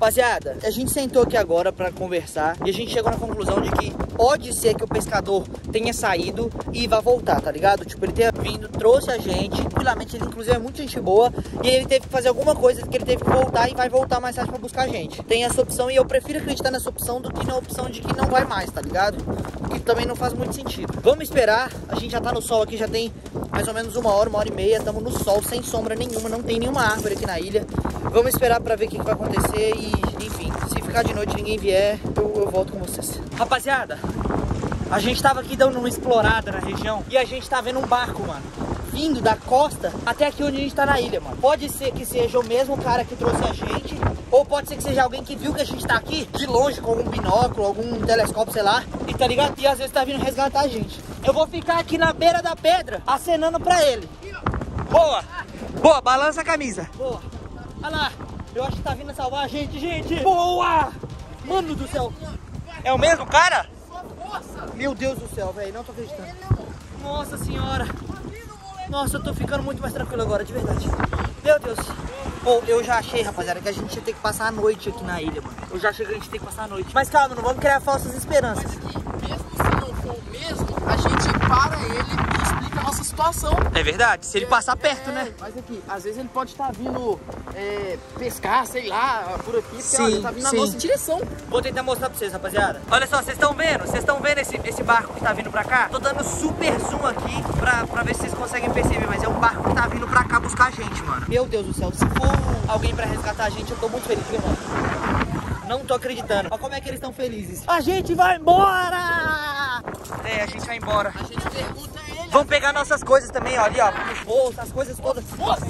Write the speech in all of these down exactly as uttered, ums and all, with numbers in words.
Rapaziada, a gente sentou aqui agora pra conversar e a gente chegou na conclusão de que pode ser que o pescador tenha saído e vá voltar, tá ligado? Tipo, ele tenha vindo, trouxe a gente, tranquilamente, ele inclusive é muito gente boa, e ele teve que fazer alguma coisa que ele teve que voltar e vai voltar mais tarde pra buscar a gente. Tem essa opção e eu prefiro acreditar nessa opção do que na opção de que não vai mais, tá ligado? Que também não faz muito sentido. Vamos esperar, a gente já tá no sol aqui, já tem mais ou menos uma hora, uma hora e meia, estamos no sol, sem sombra nenhuma, não tem nenhuma árvore aqui na ilha. Vamos esperar pra ver o que, que vai acontecer e, enfim, se ficar de noite e ninguém vier, eu, eu volto com vocês. Rapaziada, a gente tava aqui dando uma explorada na região e a gente tá vendo um barco, mano, vindo da costa até aqui onde a gente tá na ilha, mano. Pode ser que seja o mesmo cara que trouxe a gente, ou pode ser que seja alguém que viu que a gente tá aqui de longe com algum binóculo, algum telescópio, sei lá, e tá ligado? E às vezes tá vindo resgatar a gente. Eu vou ficar aqui na beira da pedra acenando pra ele. Boa! Boa, balança a camisa. Boa. Olha lá, eu acho que tá vindo salvar a gente, gente. Boa! Mano do céu. É o mesmo cara? Meu Deus do céu, velho, não tô acreditando. Nossa senhora. Nossa, eu tô ficando muito mais tranquilo agora, de verdade. Meu Deus. Pô, eu já achei, rapaziada, que a gente ia ter que passar a noite aqui na ilha, mano. Eu já achei que a gente tem que passar a noite. Mas calma, não vamos criar falsas esperanças. Mas aqui, mesmo se não for o mesmo, a gente para ele e explica a nossa situação. É verdade, se ele é, passar perto, é, né? Mas aqui, às vezes ele pode estar vindo é, pescar, sei lá, por aqui, porque Sim, olha, ele tá vindo sim. na nossa direção. Vou tentar mostrar pra vocês, rapaziada. Olha só, vocês estão vendo? Vocês estão vendo esse, esse barco que tá vindo pra cá? Tô dando super zoom aqui pra, pra ver se vocês conseguem perceber, mas é um barco que tá vindo pra cá buscar a gente, mano. Meu Deus do céu, se for alguém pra resgatar a gente, eu tô muito feliz, viu, mano? Não tô acreditando. Olha como é que eles estão felizes. A gente vai embora! É, a gente vai embora. A gente pergunta a ele. Vamos pegar nossas coisas também, ó, ali, ó, os bolsos, as coisas todas. Nossa,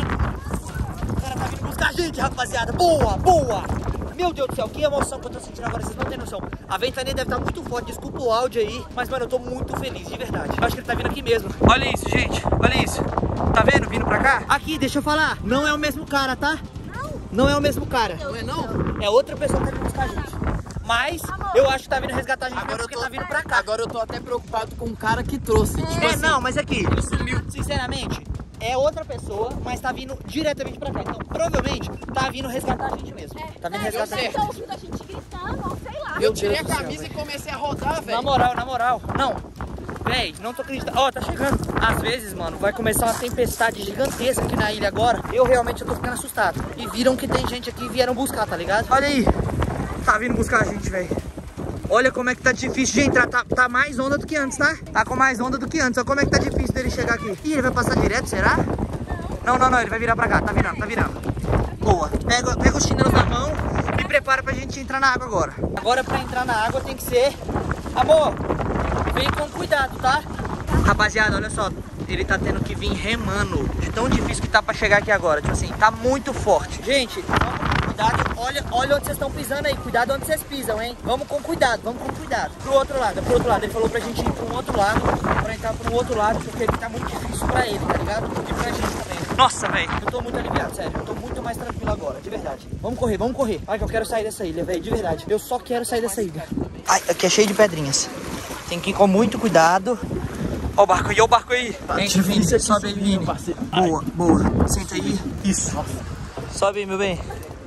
o cara tá vindo buscar a gente, rapaziada. Boa, boa. Meu Deus do céu, que emoção que eu tô sentindo agora, vocês não tem noção. A ventania deve estar muito forte, desculpa o áudio aí, mas, mano, eu tô muito feliz, de verdade. Eu acho que ele tá vindo aqui mesmo. Olha isso, gente, olha isso. Tá vendo, vindo pra cá? Aqui, deixa eu falar, não é o mesmo cara, tá? Não. Não é o mesmo cara. não é não? É outra pessoa que tá vindo buscar a gente. Mas, eu acho que tá vindo resgatar a gente Agora mesmo eu porque tô, tá vindo pra cá. Agora eu tô até preocupado com o cara que trouxe. Tipo É, assim, não, mas aqui, ele sumiu. sinceramente, é outra pessoa, mas tá vindo diretamente pra cá. Então, provavelmente, tá vindo resgatar a gente mesmo. É, Tá vindo é, resgatar a eu gente. tô ouvindo a gente gritando, ou sei lá. Eu tirei a Deus do céu, camisa velho. e comecei a rodar, Na velho. moral, na moral. Não, véi, não tô acreditando. Ó, tá chegando. Às vezes, mano, vai começar uma tempestade gigantesca aqui na ilha agora. Eu realmente eu tô ficando assustado. E viram que tem gente aqui e vieram buscar, tá ligado? Olha aí. Tá vindo buscar a gente, velho. Olha como é que tá difícil de entrar. Tá, tá mais onda do que antes, tá? Tá com mais onda do que antes. Olha como é que tá difícil dele chegar aqui. Ih, ele vai passar direto, será? Não, não, não. Ele vai virar pra cá. Tá virando, tá virando. Boa. Pega, pega os chinelos na mão e prepara pra gente entrar na água agora. Agora pra entrar na água tem que ser... Amor, vem com cuidado, tá? Rapaziada, olha só. Ele tá tendo que vir remando. De tão difícil que tá pra chegar aqui agora. Tipo assim, tá muito forte. Gente, vamos com cuidado. Olha, olha onde vocês estão pisando aí. Cuidado onde vocês pisam, hein? Vamos com cuidado, vamos com cuidado. Pro outro lado, pro outro lado. Ele falou pra gente ir pro outro lado. Pra entrar pro outro lado, porque tá muito difícil pra ele, tá ligado? E pra gente também. Nossa, velho. Eu tô muito aliviado, sério. Eu tô muito mais tranquilo agora, de verdade. Vamos correr, vamos correr. Ai, que eu quero sair dessa ilha, velho, de verdade. Eu só quero sair dessa ilha. Ai, aqui é cheio de pedrinhas. Tem que ir com muito cuidado. Ó o barco aí, ó o barco aí. Gente, Vini, você sobe aí, Vini. Boa, boa. Senta aí. Isso. Sobe aí, meu bem.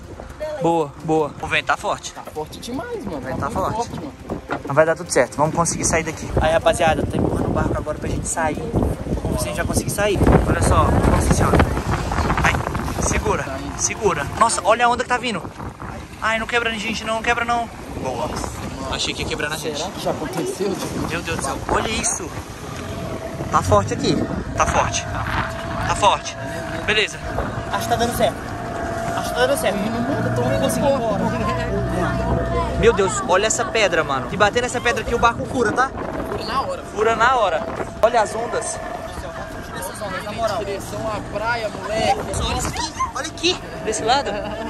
Boa, boa. O vento tá forte. Tá forte demais, mano. O vento Tá tá muito forte. mano. Mas vai dar tudo certo. Vamos conseguir sair daqui. Aí, rapaziada, tô empurrando o barco agora pra gente sair. Vamos ver se a gente vai conseguir sair. Olha só. Nossa senhora. Ai, segura. Segura. Nossa, olha a onda que tá vindo. Ai, não quebra a gente, não. Não quebra, não. Boa. Achei que ia quebrar na gente. Será que já aconteceu? Tipo, Meu Deus do céu. Olha isso. Tá forte aqui. Tá forte. Tá forte. Beleza. Acho que tá dando certo. Acho que tá dando certo. Vamos conseguir ir embora. Meu Deus, olha essa pedra, mano. Se bater nessa pedra aqui, o barco fura, tá? fura na hora. Fura na hora. Olha as ondas. Na moral. Direção à praia, moleque. Olha isso aqui. Olha aqui. Desse lado.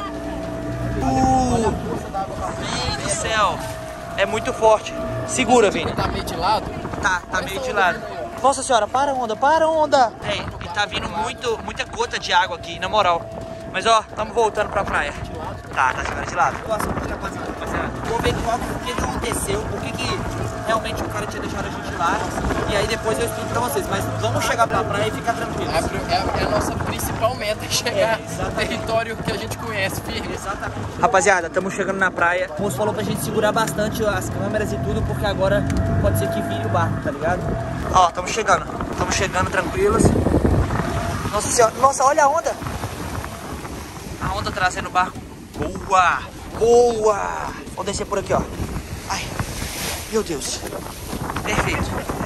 Uh, Olha a força da água pra frente. Meu Deus do céu. É muito forte. Segura, Vini. Tá meio de lado? Tá, tá meio de lado. Nossa senhora, para a onda, para a onda. É, e tá vindo muito, muita gota de água aqui, na moral. Mas ó, estamos voltando pra praia. Tá, tá chegando de lado. Rapaziada, vou ver qual, o que que aconteceu, por que que realmente o cara tinha deixado a gente lá. E aí depois eu explico pra vocês. Mas vamos chegar pra praia e ficar tranquilo. É, é, é a nossa principal meta, chegar É, no território que a gente conhece, firme. Exatamente. Rapaziada, estamos chegando na praia. O moço falou pra gente segurar bastante as câmeras e tudo, porque agora pode ser que vire o barco, tá ligado? Ó, estamos chegando. Estamos chegando tranquilos. Nossa senhora, nossa, olha a onda. A onda trazendo o barco. Boa! Boa! Vou descer por aqui, ó. Ai, meu Deus. Perfeito.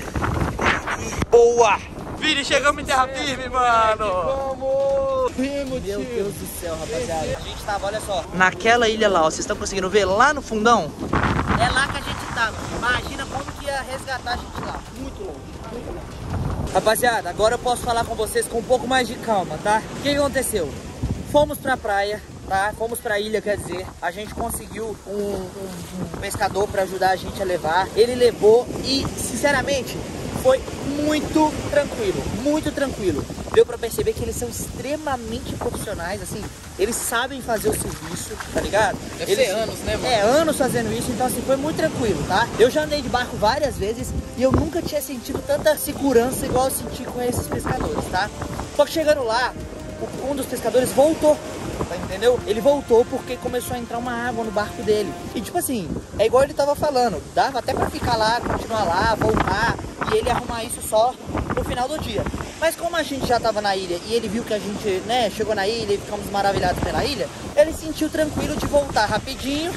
Boa! Vini, chegamos em terra firme, mano! Vamos! Meu Deus do céu, rapaziada. A gente tava, olha só, naquela ilha lá, ó. Vocês estão conseguindo ver lá no fundão? É lá que a gente tava. Imagina como que ia resgatar a gente lá. Muito longe, muito longe. Rapaziada, agora eu posso falar com vocês com um pouco mais de calma, tá? O que aconteceu? Fomos pra praia, tá? Fomos pra ilha, quer dizer, a gente conseguiu um, um, um pescador pra ajudar a gente a levar. Ele levou e, sinceramente, foi muito tranquilo, muito tranquilo. Deu pra perceber que eles são extremamente profissionais, assim, eles sabem fazer o serviço, tá ligado? Deve eles, ser anos, né, mano? É, anos fazendo isso, então assim, foi muito tranquilo, tá? Eu já andei de barco várias vezes e eu nunca tinha sentido tanta segurança igual eu senti com esses pescadores, tá? Só que chegando lá, um dos pescadores voltou, tá, entendeu? Ele voltou porque começou a entrar uma água no barco dele. E tipo assim, é igual ele tava falando, dava até pra ficar lá, continuar lá, voltar e ele arrumar isso só no final do dia. Mas como a gente já tava na ilha e ele viu que a gente, né, chegou na ilha e ficamos maravilhados pela ilha, ele sentiu tranquilo de voltar rapidinho,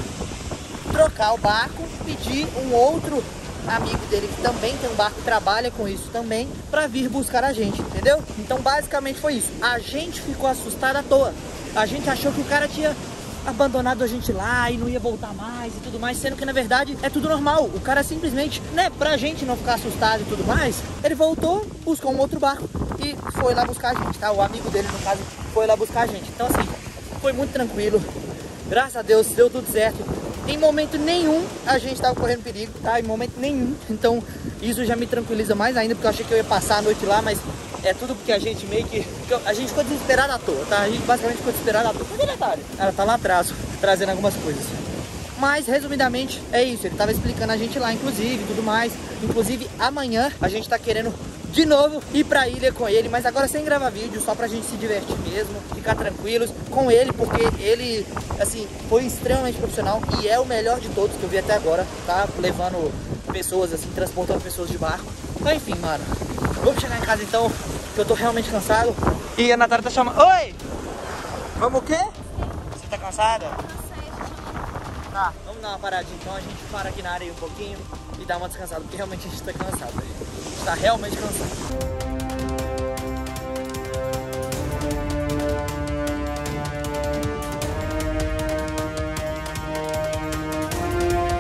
trocar o barco, pedir um outro amigo dele que também tem um barco, trabalha com isso também, pra vir buscar a gente, entendeu? Então basicamente foi isso. A gente ficou assustado à toa. A gente achou que o cara tinha abandonado a gente lá e não ia voltar mais e tudo mais, sendo que na verdade é tudo normal. O cara simplesmente, né, pra gente não ficar assustado e tudo mais, ele voltou, buscou um outro barco e foi lá buscar a gente, tá? O amigo dele, no caso, foi lá buscar a gente. Então assim, foi muito tranquilo. Graças a Deus, deu tudo certo. Em momento nenhum a gente tava correndo perigo, tá? Em momento nenhum. Então isso já me tranquiliza mais ainda, porque eu achei que eu ia passar a noite lá, mas é tudo porque a gente meio que... A gente ficou desesperado à toa, tá? A gente basicamente ficou desesperado à toa. Cadê a Natália? Ela tá lá atrás, trazendo algumas coisas. Mas, resumidamente, é isso. Ele tava explicando a gente lá, inclusive, tudo mais. Inclusive, amanhã a gente tá querendo de novo ir pra ilha com ele, mas agora sem gravar vídeo, só pra gente se divertir mesmo, ficar tranquilos com ele, porque ele, assim, foi extremamente profissional e é o melhor de todos que eu vi até agora, tá? Levando pessoas, assim, transportando pessoas de barco. Então, enfim, mano, vamos chegar em casa então, que eu tô realmente cansado. E a Natália tá chamando... Oi! Vamos o quê? Você tá cansada? Tá, vamos dar uma paradinha então, a gente para aqui na areia um pouquinho e dá uma descansada, porque realmente a gente tá cansado, a gente tá realmente cansado.